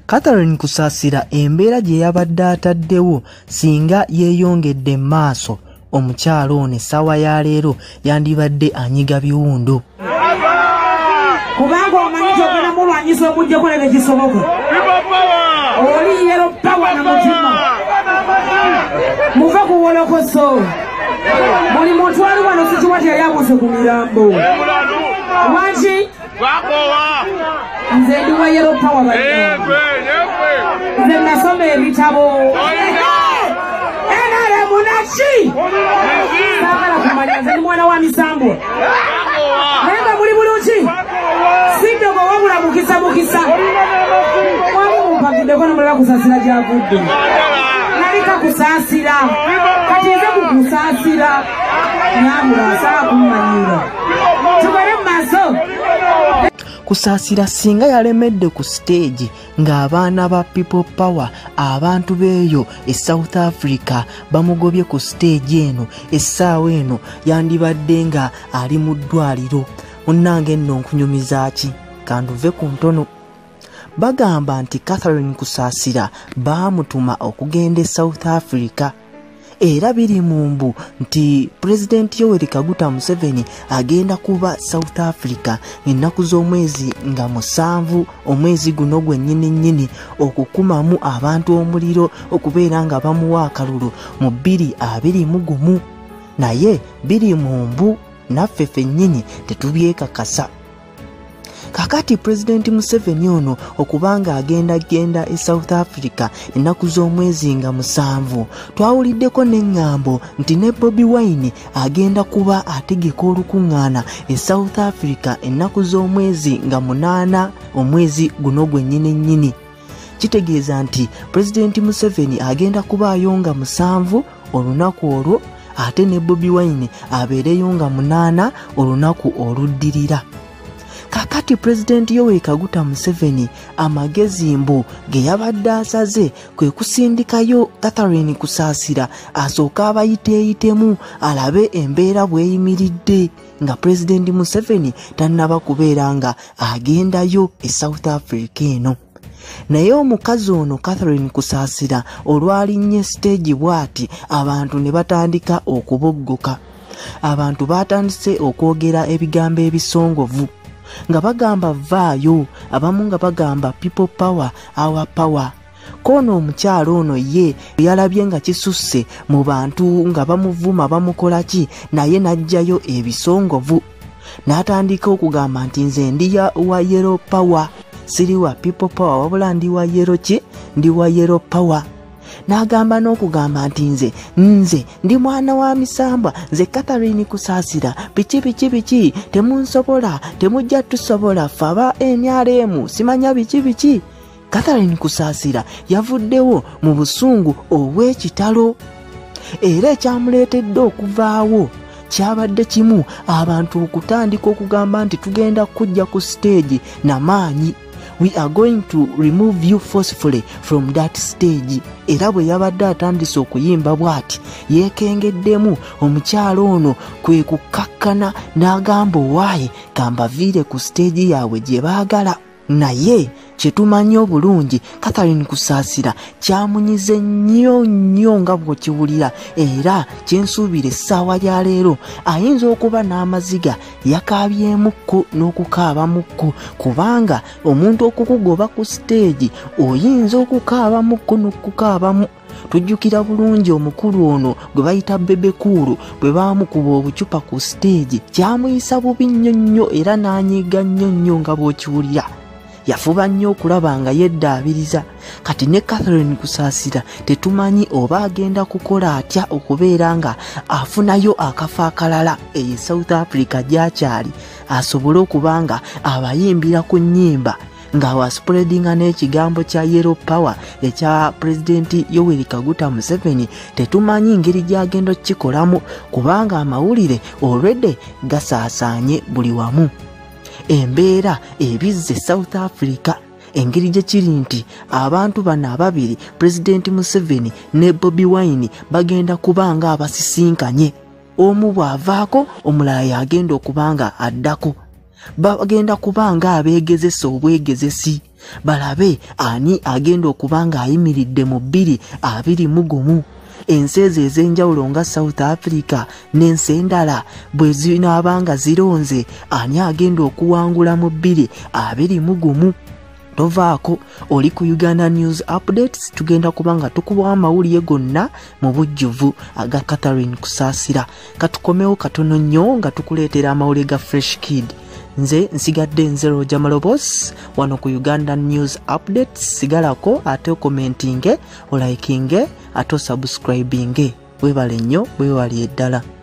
Catherine Kusasira embeera gye yabadde ataddewo singa yeeyongedde maaso omukyalo ono essaawa ya leero yandibadde anyiga biwundo. Kubanga omanyi kyogenda mulwanyisa okujjako ne bekisoboka. Oli yero pawa na mutima. Muva kuwolokoso. Buli muntu ali wano sikiwati yayabuse ku mirambo. Wanki? Nze ndi wa yero pawa bali. Nze nasoma ebitabo. Enale munachi. Saagala kumanya nze ndi mwana wa misambo. Naye nga muli bulungi. Sidogo wabula mukisa. Wali mumpakiddeko nomulala kusasira gyavudde. Nalika kusasira. Kati nze kukusasira. Nyabula asala kummanyira. Tugere mu maaso. Kusasira singa yalemedde ku stage ng'abaana ba People Power abantu beeyo e South Africa bamugobye ku stage eno essaawa eno yandibadde nga ali mu ddwaliro. Munnange nno nkunyumiza ki kanduve ku ntono. Bagamba nti Catherine Kusasira baamutuma okugenda e South Africa. Era biri mumbu nti President Yoweri Kaguta Museveni agenda kuba South Africa ennaku z'omwezi nga 7 omwezi guno gwennyini okukumamu abantu omuliro okubeera nga bamuwa akalulu mu 2021. Naye biri mumbu naffe ffennyini tetubyekakasa. Kakati President Museveni ono okubanga agenda e South Africa ennaku z'omwezi nga 7 twawuliddeko n'engambo nti ne Bobi Wine agenda kuba ategeka olukuŋŋaana e South Africa ennaku z'omwezi nga 8 omwezi guno gwennyini. Kitegeeza nti President Museveni agenda kubaayo nga 7 olunaku olwo ate ne Bobi Wine abeereyo nga 8 olunaku oluddirira. Kakati President Yoweri Kaguta Museveni amagezi mbu ge yabadde asaze kwe kusindikayo Catherine Kusasira asooka abayiteeyitemu alabe embeera bweyimiridde nga President Museveni tannaba kubeera nga agendayo e South Africa eno. Naye omukazi ono Catherine Kusasira olwalinnye stage bw'ati abantu ne batandika okuboggoka. Abantu batandise okwogera ebigambo ebisongovu nga bagamba vaayo, abamu nga bagamba People Power, our power. Kono omukyalo ono ye yalabye nga kisusse mu bantu nga bamuvuma bamukola ki, naye najjayo ebisongovu. N'atandika okugamba nti nze ndi wa Yellow Power, siri wa People Power wabula ndi wa Yellow ki, ndi wa Yellow Power. N'agamba n'okugamba nti nze ndi mwana wa misambwa, nze Catherine Kusasira, biki temunsobola, temujja tusobola, faba NRM simanya biki. Catherine Kusasira yavuddewo mu busungu obw'ekitalo. Era ekyamuleetedde okuvaawo kyabadde kimu, abantu okutandika okugamba nti tugenda kujja ku stage n'amaanyi. We are going to remove you forcefully from that stage. Era bwe yabadde atandise okuyimba bw'ati yeekengeddemu, omukyalo ono kwe kukakkana n'agamba owaaye kambaviire ku stage yaabwe gye baagala. Naye kyetumanyi obulungi Catherine Kusasira kyamunyize nnyo nga bw'okiwulira, era kyensuubira essaawa ya leero ayinza okuba n'amaziga yakaabyemukko n'okukaabamukko, kubanga omuntu okukugoba ku stage oyinza okukaabamukko n'okukaabamu. Tujjukira bulungi omukulu ono gwe bayita Bebe Cool bwe baamukuba obucupa ku stage, kyamuyisa bubi nnyo era n'anyiiga nnyo nga bw'okiwulira. Yafuba nnyo okulaba nga yeddaabiriza. Kati ne Catherine Kusasira tetumanyi oba agenda kukola atya okubeera nga afunayo akafo akalala e South Africa gy'akyali, asobole okuba nga abayimbira ku nnyimba nga waspreadinga n'ekigambo kya Yellow Power ekya President Yoweri Kaguta Museveni. Tetumanyi ngeri gy'agenda okikolamu kubanga amawulire already gasaasaanye buli wamu. Embeera ebizze South Africa, engeri gye kiri nti abantu bano ababiri President Museveni ne Bobi Wine bagenda kubanga abasisinkanye. Omu bw'avaako omulala yagenda okubanga addako. bagenda kubanga abeegezesa obwegezesi balabe ani agenda okubanga ayimiridde mu 2021. ensi ezo ez'enjawulo nga South Africa n'ensi endala bwe zinaabanga zironze ani agenda okuwangula mu 2021. Tovaako, oli ku Uganda News Updates. Tugenda kubanga tukubawa amawulire gonna mu bujjuvu aga Catherine Kusaasira. Katukomewo katono nnyo nga tukuleetera amawulire ga Fresh Kid. Nze nsigadde nzero Jamalobos wano ku Uganda News Updates. Sigalako ate commentinge, olikinge, ate subscribinge. Webale nnyo, wewali eddala.